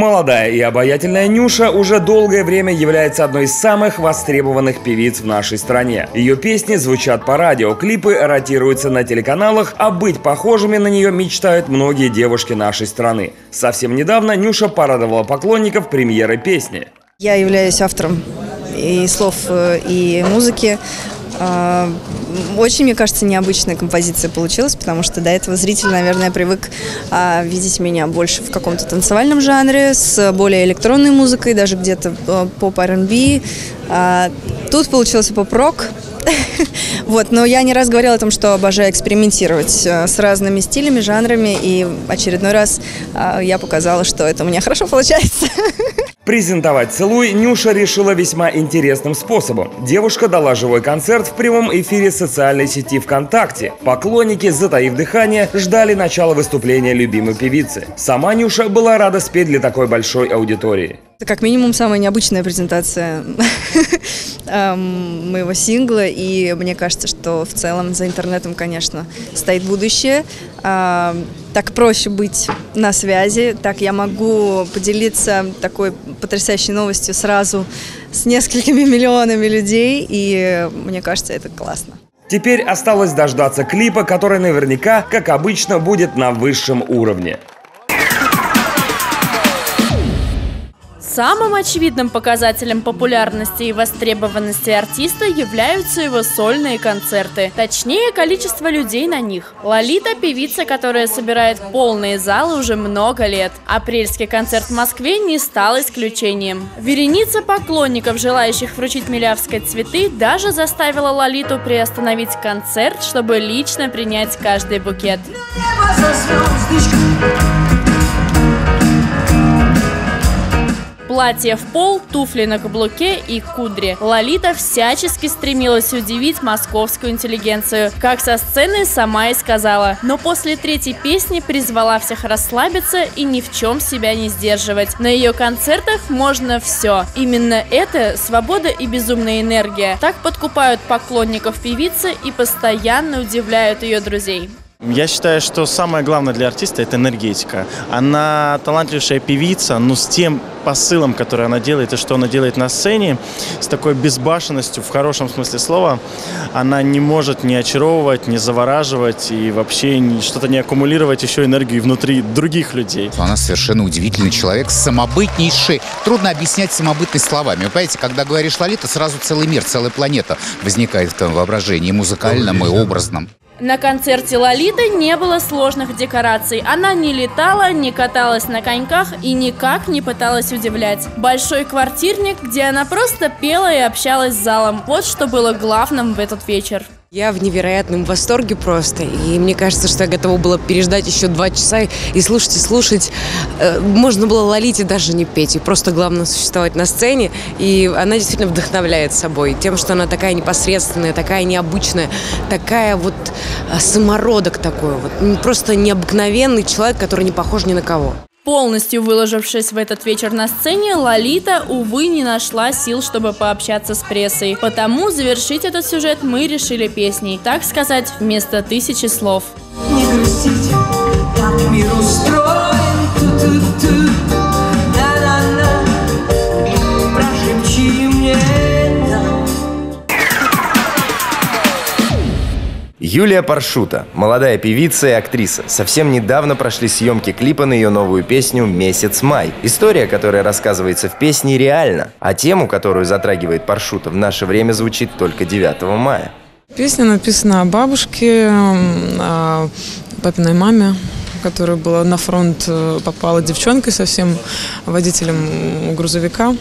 Молодая и обаятельная Нюша уже долгое время является одной из самых востребованных певиц в нашей стране. Ее песни звучат по радио, клипы ротируются на телеканалах, а быть похожими на нее мечтают многие девушки нашей страны. Совсем недавно Нюша порадовала поклонников премьерой песни. Я являюсь автором и слов, и музыки. Очень, мне кажется, необычная композиция получилась, потому что до этого зритель, наверное, привык видеть меня больше в каком-то танцевальном жанре, с более электронной музыкой, даже где-то поп R&B. Тут получился поп-рок. Вот, но я не раз говорила о том, что обожаю экспериментировать с разными стилями, жанрами, и очередной раз я показала, что это у меня хорошо получается. Презентовать «Целуй» Нюша решила весьма интересным способом. Девушка дала живой концерт в прямом эфире социальной сети ВКонтакте. Поклонники, затаив дыхание, ждали начала выступления любимой певицы. Сама Нюша была рада спеть для такой большой аудитории. Это как минимум самая необычная презентация моего сингла, и мне кажется, что в целом за интернетом, конечно, стоит будущее. Так проще быть на связи, так я могу поделиться такой потрясающей новостью сразу с несколькими миллионами людей, и мне кажется, это классно. Теперь осталось дождаться клипа, который наверняка, как обычно, будет на высшем уровне. Самым очевидным показателем популярности и востребованности артиста являются его сольные концерты, точнее, количество людей на них. Лолита – певица, которая собирает полные залы уже много лет. Апрельский концерт в Москве не стал исключением. Вереница поклонников, желающих вручить Милявской цветы, даже заставила Лолиту приостановить концерт, чтобы лично принять каждый букет. Платье в пол, туфли на каблуке и кудри. Лолита всячески стремилась удивить московскую интеллигенцию. Как со сцены сама и сказала. Но после третьей песни призвала всех расслабиться и ни в чем себя не сдерживать. На ее концертах можно все. Именно это свобода и безумная энергия. Так подкупают поклонников певицы и постоянно удивляют ее друзей. Я считаю, что самое главное для артиста – это энергетика. Она талантливейшая певица, но с тем посылом, который она делает, и что она делает на сцене, с такой безбашенностью, в хорошем смысле слова, она не может не очаровывать, не завораживать и вообще что-то не аккумулировать еще энергию внутри других людей. Она совершенно удивительный человек, самобытнейший. Трудно объяснять самобытность словами. Вы понимаете, когда говоришь Лолита, сразу целый мир, целая планета возникает в твоем воображении, и музыкальном, и образном. На концерте Лолиты не было сложных декораций. Она не летала, не каталась на коньках и никак не пыталась удивлять. Большой квартирник, где она просто пела и общалась с залом. Вот что было главным в этот вечер. Я в невероятном восторге просто, и мне кажется, что я готова была переждать еще 2 часа и слушать, и слушать. Можно было Лолите даже не петь, и просто главное существовать на сцене, и она действительно вдохновляет собой тем, что она такая непосредственная, такая необычная, такая вот самородок такой вот, просто необыкновенный человек, который не похож ни на кого. Полностью выложившись в этот вечер на сцене, Лолита, увы, не нашла сил, чтобы пообщаться с прессой. Потому завершить этот сюжет мы решили песней, так сказать, вместо 1000 слов. Не грустите, так мир устроен, ту-ту-ту, да-да-да, прошепчи мне, да. Юлия Паршута, молодая певица и актриса. Совсем недавно прошли съемки клипа на ее новую песню «Месяц май». История, которая рассказывается в песне, реальна, а тему, которую затрагивает Паршута, в наше время звучит только 9 мая. Песня написана о бабушке, о папиной маме, которая была на фронт, попала девчонкой совсем, водителем грузовика.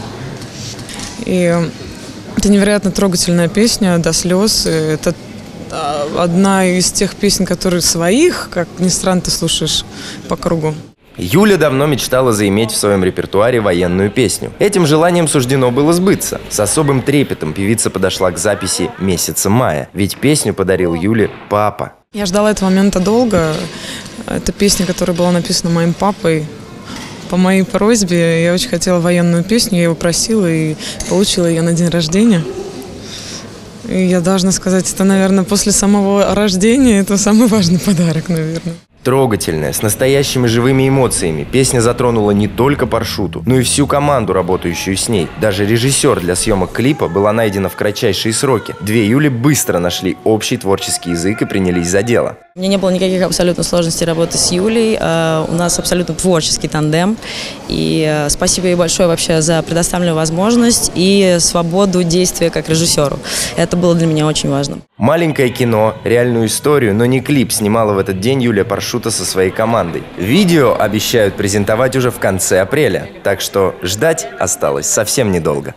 И это невероятно трогательная песня, до слез. Это одна из тех песен, которые своих, как ни странно, ты слушаешь по кругу. Юля давно мечтала заиметь в своем репертуаре военную песню. Этим желанием суждено было сбыться. С особым трепетом певица подошла к записи «Месяца мая», ведь песню подарил Юле папа. Я ждала этого момента долго. Это песня, которая была написана моим папой. По моей просьбе я очень хотела военную песню, я его просила и получила ее на день рождения. И я должна сказать, это, наверное, после самого рождения, это самый важный подарок, наверное. Трогательная, с настоящими живыми эмоциями, песня затронула не только Паршуту, но и всю команду, работающую с ней. Даже режиссер для съемок клипа была найдена в кратчайшие сроки. Две Юли быстро нашли общий творческий язык и принялись за дело. Мне не было никаких абсолютно сложностей работы с Юлей. У нас абсолютно творческий тандем. И спасибо ей большое вообще за предоставленную возможность и свободу действия как режиссеру. Это было для меня очень важно. Маленькое кино, реальную историю, но не клип снимала в этот день Юлия Паршута со своей командой. Видео обещают презентовать уже в конце апреля, так что ждать осталось совсем недолго.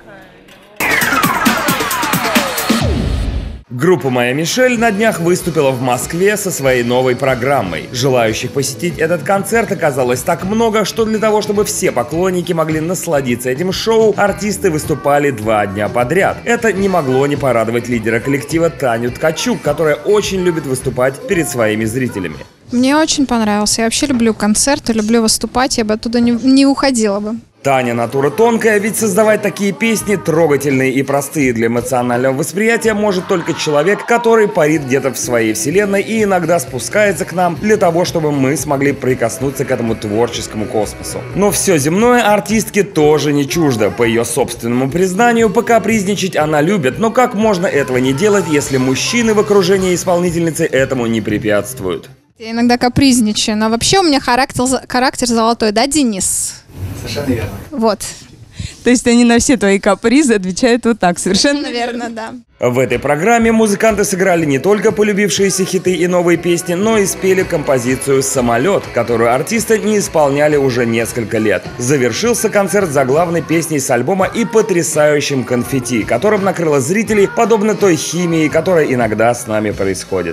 Группа «Моя Мишель» на днях выступила в Москве со своей новой программой. Желающих посетить этот концерт оказалось так много, что для того, чтобы все поклонники могли насладиться этим шоу, артисты выступали 2 дня подряд. Это не могло не порадовать лидера коллектива Таню Ткачук, которая очень любит выступать перед своими зрителями. Мне очень понравился. Я вообще люблю концерты, люблю выступать, я бы оттуда не уходила бы. Таня натура тонкая, ведь создавать такие песни, трогательные и простые для эмоционального восприятия, может только человек, который парит где-то в своей вселенной и иногда спускается к нам для того, чтобы мы смогли прикоснуться к этому творческому космосу. Но все земное артистке тоже не чуждо. По ее собственному признанию, покапризничать она любит, но как можно этого не делать, если мужчины в окружении исполнительницы этому не препятствуют? Я иногда капризничаю, но вообще у меня характер золотой, да, Денис? Совершенно верно. Вот. То есть они на все твои капризы отвечают вот так, совершенно верно, да. В этой программе музыканты сыграли не только полюбившиеся хиты и новые песни, но и спели композицию «Самолет», которую артисты не исполняли уже несколько лет. Завершился концерт заглавной песней с альбома и потрясающим конфетти, которым накрыло зрителей, подобно той химии, которая иногда с нами происходит.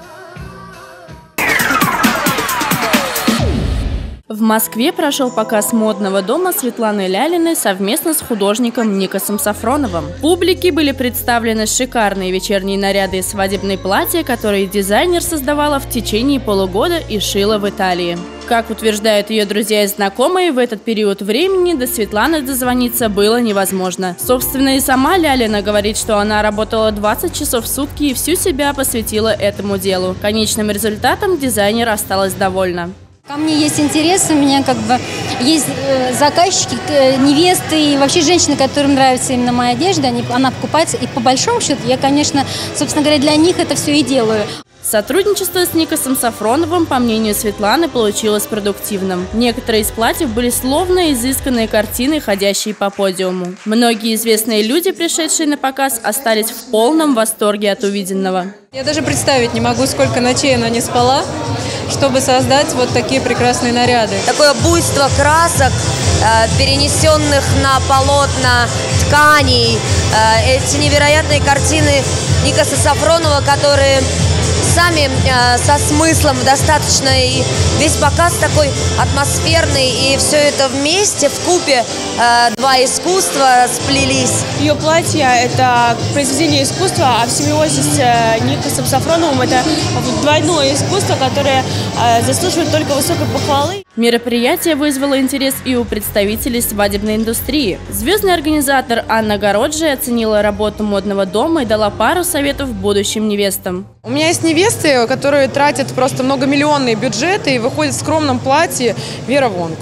В Москве прошел показ модного дома Светланы Лялиной совместно с художником Никосом Сафроновым. Публике были представлены шикарные вечерние наряды и свадебные платья, которые дизайнер создавала в течение полугода и шила в Италии. Как утверждают ее друзья и знакомые, в этот период времени до Светланы дозвониться было невозможно. Собственно, и сама Лялина говорит, что она работала 20 часов в сутки и всю себя посвятила этому делу. Конечным результатом дизайнер осталась довольна. Ко мне есть интерес, у меня как бы есть заказчики, невесты и вообще женщины, которым нравится именно моя одежда, она покупается. И по большому счету я, конечно, собственно говоря, для них это все и делаю. Сотрудничество с Никосом Сафроновым, по мнению Светланы, получилось продуктивным. Некоторые из платьев были словно изысканные картины, ходящие по подиуму. Многие известные люди, пришедшие на показ, остались в полном восторге от увиденного. Я даже представить не могу, сколько ночей она не спала, чтобы создать вот такие прекрасные наряды. Такое буйство красок, перенесенных на полотна тканей, эти невероятные картины Никоса Сафронова, которые сами со смыслом достаточно, и весь показ такой атмосферный, и все это вместе, вкупе два искусства сплелись. Ее платье – это произведение искусства, а в симбиозе с Никосом Сафроновым это двойное искусство, которое заслуживает только высокой похвалы. Мероприятие вызвало интерес и у представителей свадебной индустрии. Звездный организатор Анна Городжия оценила работу модного дома и дала пару советов будущим невестам. У меня есть невесты, которые тратят просто многомиллионные бюджеты и выходят в скромном платье Вера Вонг.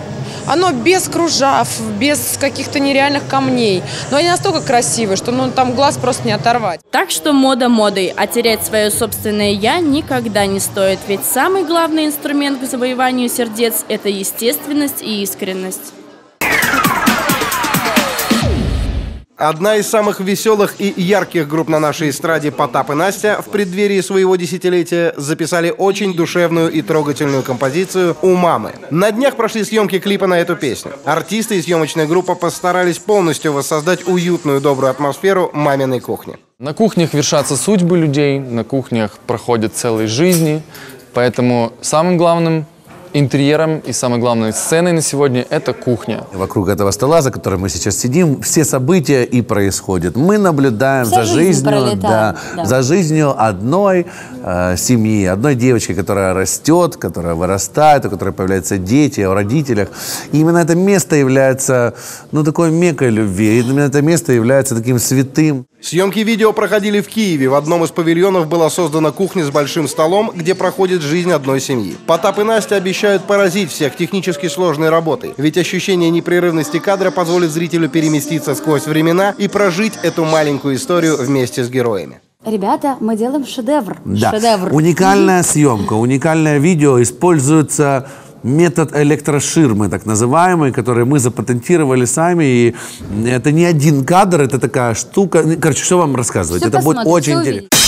Оно без кружав, без каких-то нереальных камней. Но они настолько красивые, что там глаз просто не оторвать. Так что мода модой, а терять свое собственное «я» никогда не стоит. Ведь самый главный инструмент к завоеванию сердец – это естественность и искренность. Одна из самых веселых и ярких групп на нашей эстраде «Потап и Настя» в преддверии своего десятилетия записали очень душевную и трогательную композицию «У мамы». На днях прошли съемки клипа на эту песню. Артисты и съемочная группа постарались полностью воссоздать уютную, добрую атмосферу маминой кухни. На кухнях вершатся судьбы людей, на кухнях проходят целые жизни, поэтому самым главным интерьером и самой главной сценой на сегодня – это кухня. Вокруг этого стола, за которым мы сейчас сидим, все события и происходят. Мы наблюдаем за жизнью, за жизнью одной семьи, одной девочки, которая растет, которая вырастает, у которой появляются дети, о родителях. И именно это место является, такой меккой любви. И именно это место является таким святым. Съемки видео проходили в Киеве. В одном из павильонов была создана кухня с большим столом, где проходит жизнь одной семьи. Потап и Настя обещают поразить всех технически сложной работой. Ведь ощущение непрерывности кадра позволит зрителю переместиться сквозь времена и прожить эту маленькую историю вместе с героями. Ребята, мы делаем шедевр. Да. Шедевр. Уникальная съемка, уникальное видео. Используется метод электроширмы, так называемый, который мы запатентировали сами. И это не один кадр, это такая штука. Короче, что вам рассказывать? Все это будет посмотрите, очень все интересно.